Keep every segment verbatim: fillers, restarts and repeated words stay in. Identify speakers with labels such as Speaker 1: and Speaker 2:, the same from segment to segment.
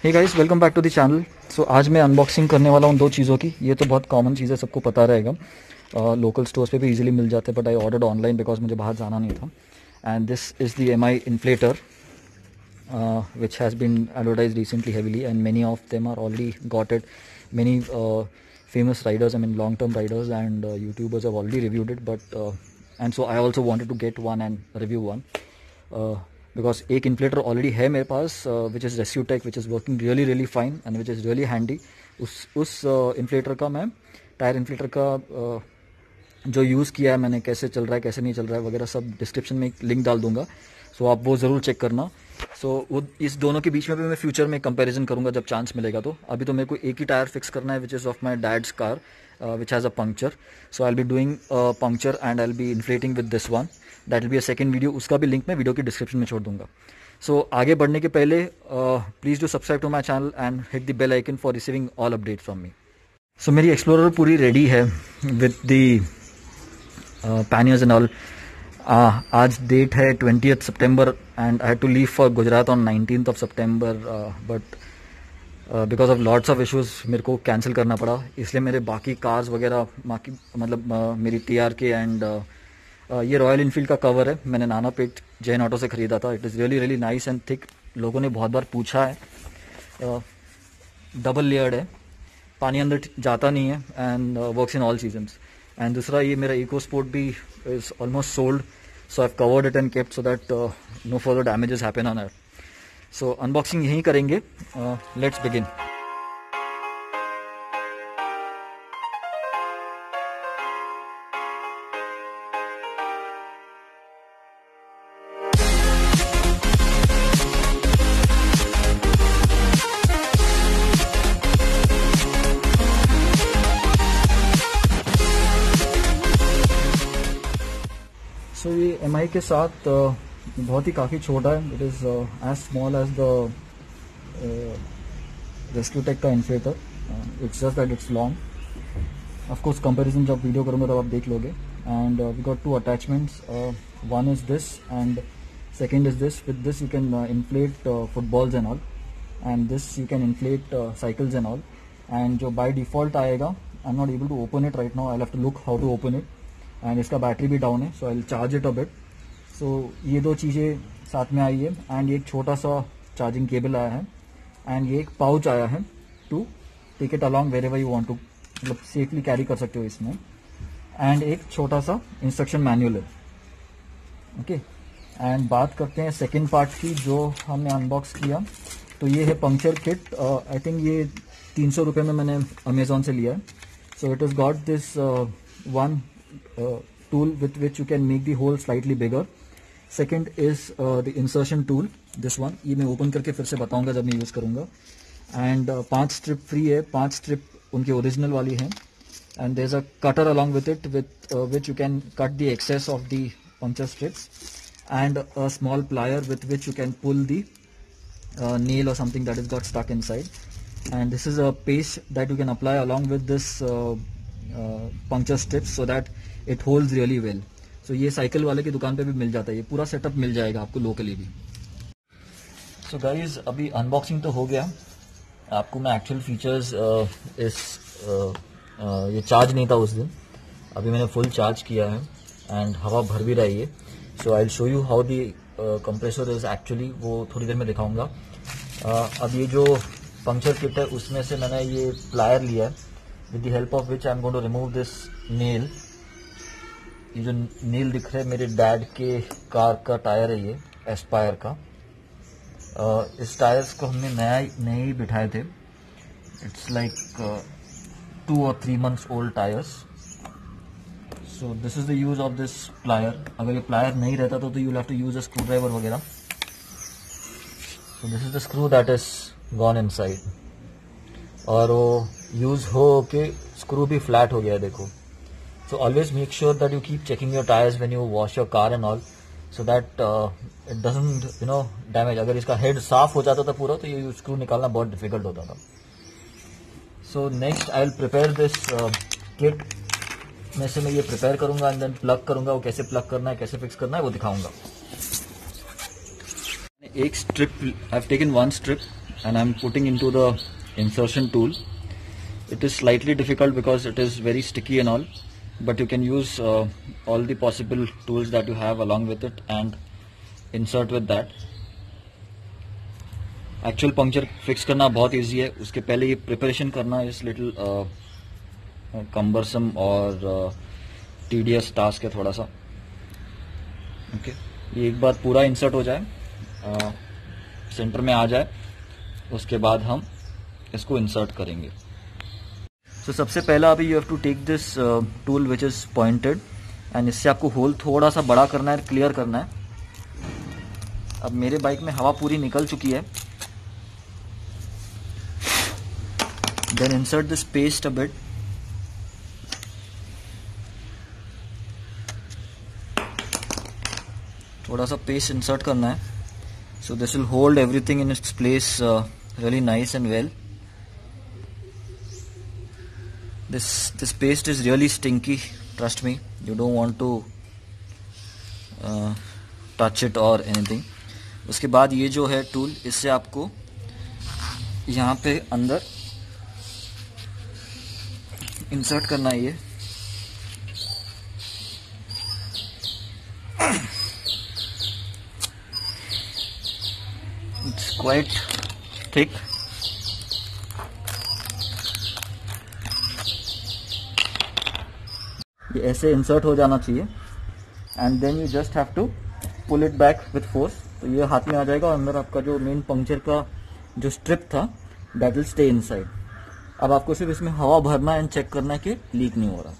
Speaker 1: Hey guys, welcome back to the channel. So आज मैं unboxing करने वाला हूँ दो चीज़ों की। ये तो बहुत कॉमन चीज़ है, सबको पता रहेगा, लोकल स्टोर्स पे भी इजीली मिल जाते हैं, but I ordered online because मुझे बाहर जाना नहीं था। And this is the M I inflater which has been advertise recently heavily and many of them are already got it. Many famous riders, I mean long term riders and uh, YouTubers have already reviewed it, but uh, and so I also wanted to get one and review one uh, because एक inflater already है मेरे पास which is Rescuetech, which is working really really fine and which is really handy. उस उस inflater uh, का मैं tyre inflater का uh, जो यूज़ किया है मैंने, कैसे चल रहा है कैसे नहीं चल रहा है वगैरह सब डिस्क्रिप्शन में एक लिंक डाल दूंगा, सो so, आप वो ज़रूर चेक करना। सो so, वो इस दोनों के बीच में भी मैं फ्यूचर में कंपैरिजन करूंगा जब चांस मिलेगा। तो अभी तो मेरे को एक ही टायर फिक्स करना है which is of my dad's car which has a puncture. So I will be doing puncture and I will be inflating with this one. That will be a second video, उसका भी link मैं video की description में छोड़ दूंगा। सो so, आगे बढ़ने के पहले please do subscribe to my channel and hit the bell icon for receiving all update from me. So मेरी एक्सप्लोरर पूरी रेडी है with the panniers and all. Uh, आज डेट है ट्वेंटियथ सितंबर and I had to leave for Gujarat on nineteenth of सितंबर, but because of lots of issues मेरे को cancel करना पड़ा। इसलिए मेरे बाकी कार्स वगैरह बाकी मतलब uh, मेरी टी आर के एंड ये रॉयल इनफील्ड का कवर है, मैंने नाना पेट जैन ऑटो से ख़रीदा था। It is really really nice and thick. लोगों ने बहुत बार पूछा है, डबल uh, लेयर्ड है, पानी अंदर जाता नहीं है and works in all seasons. And दूसरा ये मेरा इको स्पोर्ट भी is almost sold, so I've covered it and kept so that uh, no further damages happen on it. So unboxing यहीं करेंगे। uh, let's begin. So so, ये M I के साथ uh, बहुत ही काफ़ी छोटा है। It is as small as the Rescuetech का inflater. It's just that it's long. Of course comparison जब वीडियो करूँगा तब आप देख लोगे। And we got two attachments, one is this and second is this. With this you can inflate footballs and all, and this you can inflate cycles and all. And जो by default आएगा, I am not able to open it right now, I have to look how to open it. And इसका battery भी down है, so I will charge it a bit. So ये दो चीज़ें साथ में आई है। एंड एक छोटा सा चार्जिंग केबल आया है, एंड ये एक पाउच आया है to take it along wherever you want to, मतलब सेफली कैरी कर सकते हो इसमें। एंड एक छोटा सा इंस्ट्रक्शन मैनुअल है। ओके, एंड बात करते हैं सेकेंड पार्ट की जो हमने अनबॉक्स किया। तो ये है पंक्चर किट। आई थिंक ये तीन सौ रुपये में मैंने अमेजोन से लिया है। So it is got this one Uh, tool with which you can make the hole slightly bigger. Second is uh, the insertion tool, this one. ये मैं ओपन करके फिर से बताऊंगा जब मैं यूज़ करूंगा। एंड uh, पांच स्ट्रिप फ्री है, पांच स्ट्रिप उनकी ओरिजिनल वाली हैं। And there is a cutter along with it with which you can cut the excess of the puncture strips, and a small plier with which you can pull the nail or something that is got stuck inside. And this is a paste that you can apply along with this uh, uh, puncture strips so that it holds really well. So ये cycle वाले की दुकान पे भी मिल जाता है, ये पूरा सेटअप मिल जाएगा आपको लोकली भी। So guys, अभी अनबॉक्सिंग तो हो गया। आपको मैं एक्चुअल फीचर्स uh, इस uh, uh, ये चार्ज नहीं था उस दिन, अभी मैंने फुल चार्ज किया है एंड हवा भर भी रही है। So I will show you how the compressor is actually, वो थोड़ी देर में दिखाऊंगा। uh, अब ये जो पंक्चर किट है उसमें से मैंने ये प्लायर लिया है with the help of which I am going to remove this nail. ये जो नेल दिख रहा है मेरे डैड के कार का टायर है, ये एस्पायर का। uh, इस टायर्स को हमने नया नए ही बिठाए थे। इट्स लाइक टू और three months old tyres. So this is the use of this plier. अगर ये प्लायर नहीं रहता तो, तो you have to use a screwdriver वगैरह। So this is the screw that is gone inside, और वो यूज हो के स्क्रू भी फ्लैट हो गया है, देखो। So always make sure that you keep checking your tyres when you wash your car and all, so that it doesn't you know damage. अगर इसका हेड साफ हो जाता था पूरा तो ये स्क्रू निकालना बहुत डिफिकल्ट होता था। So next I will prepare this kit. में से मैं ये प्रिपेयर करूंगा एंड देन प्लग करूंगा। वो कैसे प्लग करना है, कैसे फिक्स करना है वो दिखाऊंगा। एक strip, I have taken one strip and I'm putting into the insertion tool. It is slightly difficult because it is very sticky and all, but you can use uh, all the possible tools that you have along with it and insert with that. Actual puncture fix करना बहुत easy है, उसके पहले ये preparation करना is little cumbersome और tedious task है थोड़ा सा. ओके, ये एक बार पूरा इंसर्ट हो जाए, सेंटर uh, में आ जाए, उसके बाद हम इसको इंसर्ट करेंगे. सो so, सबसे पहला अभी you have to take this tool which is pointed and इससे आपको होल थोड़ा सा बड़ा करना है, क्लियर करना है. अब मेरे बाइक में हवा पूरी निकल चुकी है. Then insert this paste a bit. थोड़ा सा paste insert करना है. So this will hold everything in its place uh, really nice and well. This this paste is really stinky. Trust me. You don't want to uh, touch it or anything. उसके बाद ये जो है tool, इससे आपको यहाँ पे अंदर इंसर्ट करना है. ये इट्स क्वाइट थिक. ये ऐसे इंसर्ट हो जाना चाहिए and then you just have to pull it back with force. तो ये हाथ में आ जाएगा और अंदर आपका जो मेन पंक्चर का जो स्ट्रिप था दैट विल स्टे इनसाइड. अब आपको सिर्फ इसमें हवा भरना एंड चेक करना है कि लीक नहीं हो रहा.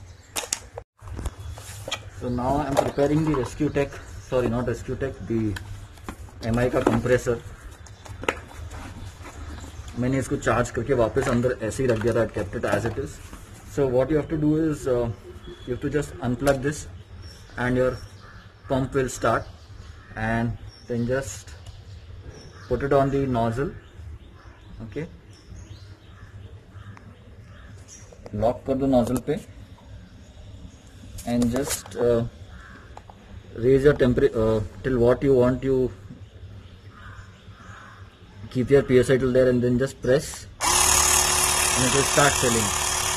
Speaker 1: So now I am preparing the Rescuetech, sorry not Rescuetech, the MI का कंप्रेसर. मैंने इसको चार्ज करके वापस अंदर ऐसे ही रख दिया था, kept it as it is. So what you have to do is you have to just unplug this and your pump will start and then just put it on the nozzle. Okay, lock कर दो nozzle पे and just raise your temperature till what you want. You keep your PSI till there and then just press and it will start filling.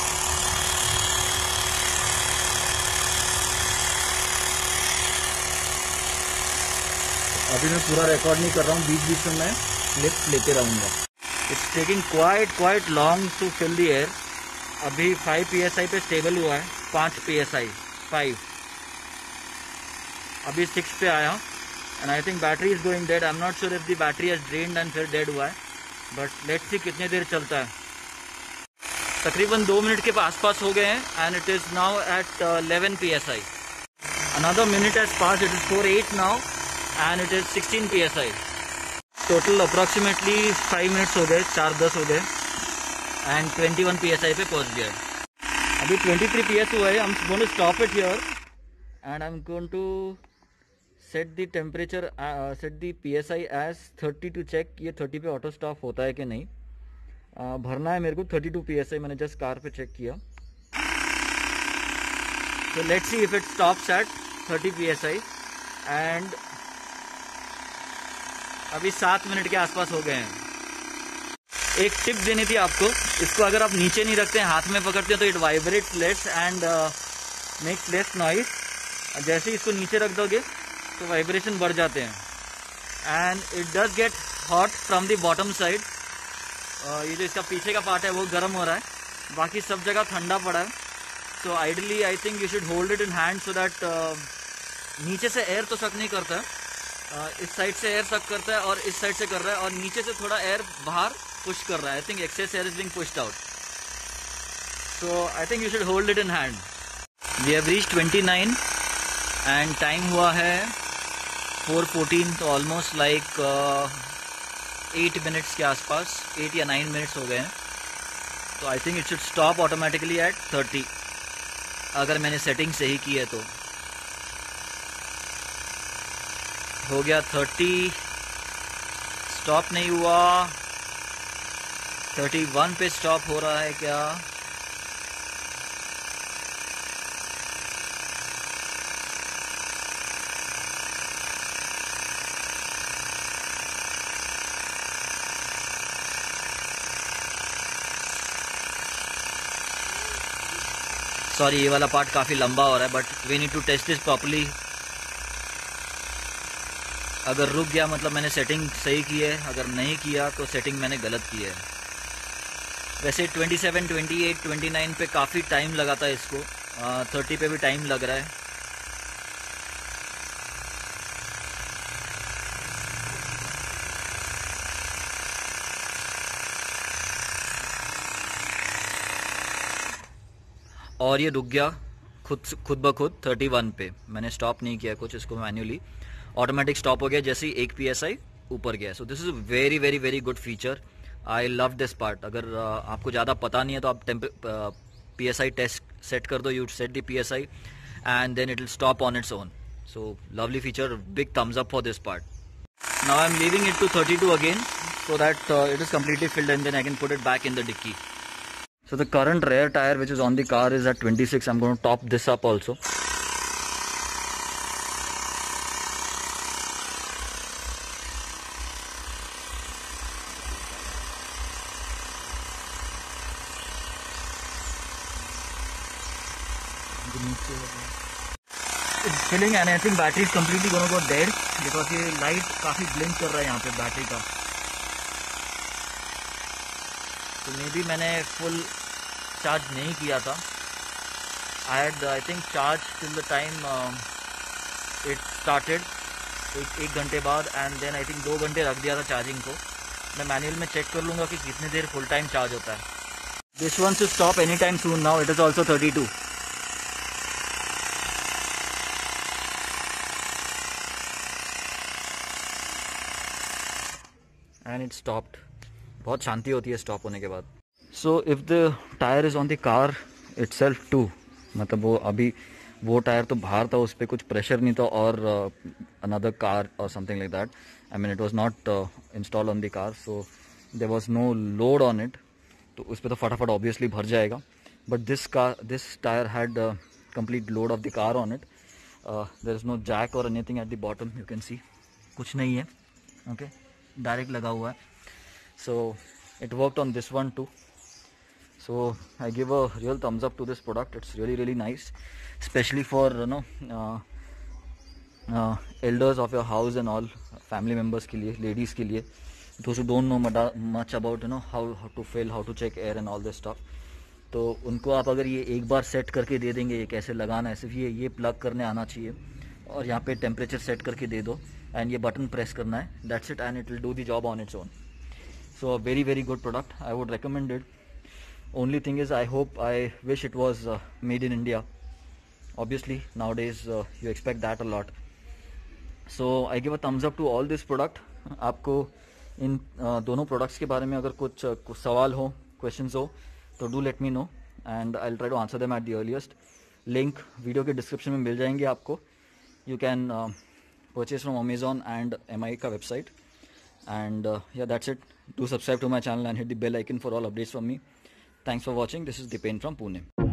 Speaker 1: अभी मैं पूरा record नहीं कर रहा हूँ, बीच बीच में मैं क्लिप्स लेते रहूंगा. It's taking quite quite long to fill the air. अभी फाइव पी एस आई पे स्टेबल हुआ है, five P S I, five. अभी सिक्स पे आया and I think battery is going dead. I am not sure if the battery has drained and फिर dead हुआ है, बट लेट्स सी कितने देर चलता है. तकरीबन दो मिनट के आसपास हो गए हैं and it is now at eleven P S I. Another minute has pass, it is four eight now and it is sixteen P S I. Total approximately five minutes हो गए, चार दस हो गए and twenty one P S I पे पहुंच गया. अभी ट्वेंटी थ्री पी एस हुआ है. I am going to stop it here and I am going to set the temperature, set the P S I as thirty two check ये thirty पे auto stop होता है कि नहीं. uh, भरना है मेरे को thirty two P S I. मैंने जस्ट कार पे चेक किया. So let's see if it stops at thirty P S I and अभी सात मिनट के आसपास हो गए हैं। एक टिप देनी थी आपको, इसको अगर आप नीचे नहीं रखते हैं, हाथ में पकड़ते हैं तो it vibrate less and makes less noise. जैसे ही इसको नीचे रख दोगे तो वाइब्रेशन बढ़ जाते हैं and it does get hot from the bottom side. ये जो इसका पीछे का पार्ट है वो गर्म हो रहा है, बाकी सब जगह ठंडा पड़ा है। So ideally I think you should hold it in hand so that नीचे से एयर तो सक नहीं करता है, uh, इस साइड से एयर सक करता है और इस साइड से कर रहा है और नीचे से थोड़ा एयर बाहर पुश कर रहा है। I think excess air is being pushed out, so I think you should hold it in hand. We have reached twenty nine and time हुआ है फोर फोर्टीन, तो ऑलमोस्ट लाइक एट मिनट्स के आसपास, eight या nine minutes हो गए हैं। तो I think it should stop automatically at thirty, अगर मैंने सेटिंग सही की है तो। हो गया थर्टी, स्टॉप नहीं हुआ, थर्टी वन पे स्टॉप हो रहा है क्या?
Speaker 2: सॉरी ये वाला पार्ट काफ़ी लंबा हो रहा है, but we need to test this properly. अगर रुक गया मतलब मैंने सेटिंग सही की है, अगर नहीं किया तो सेटिंग मैंने गलत की है। वैसे सत्ताईस, अट्ठाईस, उनतीस पे काफ़ी टाइम लगा था इसको, तीस पे भी टाइम लग रहा है। और ये रुक गया खुद खुद ब खुद इकतीस पे। मैंने स्टॉप नहीं किया कुछ, इसको मैन्युअली ऑटोमेटिक स्टॉप हो गया जैसे ही एक पीएसआई ऊपर गया। So this is very very very good feature. I love this part. अगर uh, आपको ज़्यादा पता नहीं है तो आप पीएसआई टेस्ट सेट कर दो, you set the PSI and then it will stop on its own. So lovely feature, big thumbs up for this part. Now I am leaving it to thirty-two again so that uh, it is completely filled and then I can put it back in the dicky. So the current rear tire which is on the car is at twenty-six. I'm going to top this up also. It's filling and I think battery is completely going to go dead because ये light काफी blink कर रहा है यहाँ पे battery का। तो maybe मैंने फुल चार्ज नहीं किया था। I had I think charge till the time it started, एक एक घंटे बाद, एंड देन आई थिंक दो घंटे रख दिया था चार्जिंग को। मैं मैनुअल में चेक कर लूँगा कि कितनी देर फुल टाइम चार्ज होता है। This one to stop any time soon now, it is also thirty-two. And it stopped. बहुत शांति होती है स्टॉप होने के बाद। So if the tyre is on the car itself too, मतलब वो अभी वो टायर तो बाहर था, उस पर कुछ प्रेशर नहीं था, और अनदर कार और something like that, I mean it was not install on the car, so there was no load on it, तो उस पर तो फटाफट ऑब्वियसली भर जाएगा। But this car this tyre had complete load of the car on it. There is no jack और anything at the bottom, you can see कुछ नहीं है, ओके okay? डायरेक्ट लगा हुआ है। So it worked on this one too. So I give a real thumbs up to this product. It's really really nice, especially for you know uh, uh, elders of your house and all, family members के लिए, ladies के लिए, those who don't know much about you know how how to fill, how to check air and all this stuff. तो उनको आप अगर ये एक बार सेट करके दे देंगे, ये कैसे लगाना है, सिर्फ ये ये प्लग करने आना चाहिए और यहाँ पे टेम्परेचर सेट करके दे दो एंड ये बटन प्रेस करना है, that's it, and it will do the job on its own. So a very very good product, I would recommend it. Only thing is I hope, I wish it was uh, made in India. Obviously nowadays uh, you expect that a lot. So I give a thumbs up to all this product. आपको इन uh, दोनों products के बारे में अगर कुछ uh, कुछ सवाल हो, क्वेश्चंस हो, तो do let me know and I will try to answer them at the earliest. Link video के डिस्क्रिप्शन में मिल जाएंगे आपको। You can purchase from Amazon and Mi का वेबसाइट, एंड या that's it. Do subscribe to my channel and hit the bell icon for all updates from me. Thanks for watching. This is Dipen from Pune.